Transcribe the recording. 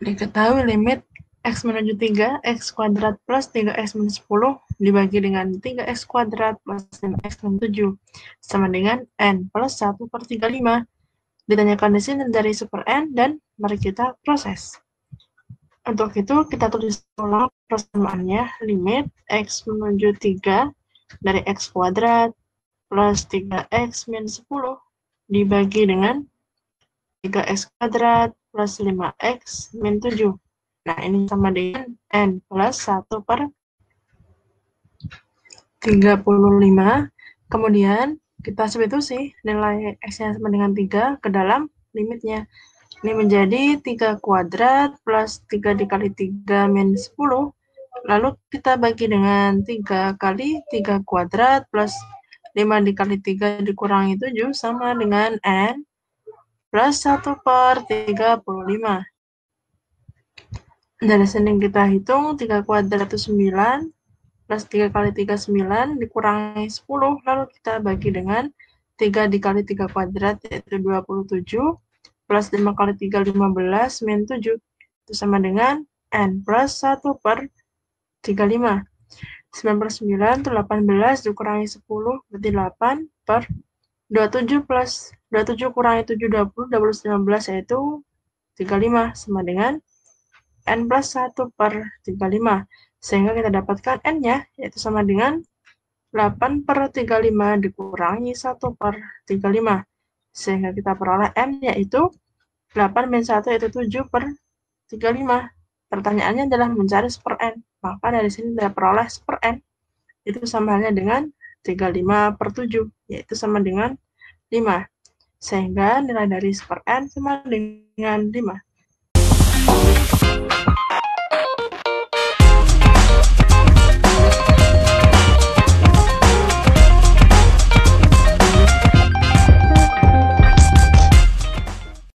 Diketahui limit X menuju 3, X kuadrat plus 3X minus 10 dibagi dengan 3X kuadrat plus 5X min 7 sama dengan N plus 1 per 35. Ditanyakan di sini dari super N dan mari kita proses. Untuk itu kita tulis ulang persamaannya, limit X menuju 3 dari X kuadrat plus 3X min 10 dibagi dengan 3X kuadrat plus 5X min 7. Nah, ini sama dengan N plus 1 per 35. Kemudian, kita substitusi nilai X-nya sama dengan 3 ke dalam limitnya. Ini menjadi 3 kuadrat plus 3 dikali 3 min 10. Lalu kita bagi dengan 3 kali 3 kuadrat plus 5 dikali 3 dikurangi 7 sama dengan N plus 1 per 35. Dari sini kita hitung 3 kuadrat itu 9, plus 3 kali 3 9, dikurangi 10, lalu kita bagi dengan 3 dikali 3 kuadrat, yaitu 27, plus 5 kali 3 15, min 7, itu sama dengan N plus 1 per 35. 9 per 9 itu 18, dikurangi 10, berarti 8 per 27 plus 27 kurangi 7, 20, 15, yaitu 35, sama dengan N plus 1 per 35. Sehingga kita dapatkan N-nya, yaitu sama dengan 8 per 35 dikurangi 1 per 35. Sehingga kita peroleh N, yaitu 8 min 1, yaitu 7 per 35. Pertanyaannya adalah mencari super N. Maka dari sini kita peroleh super N. Itu sama halnya dengan 35 per 7, yaitu sama dengan 5. Sehingga nilai dari super N sama dengan 5.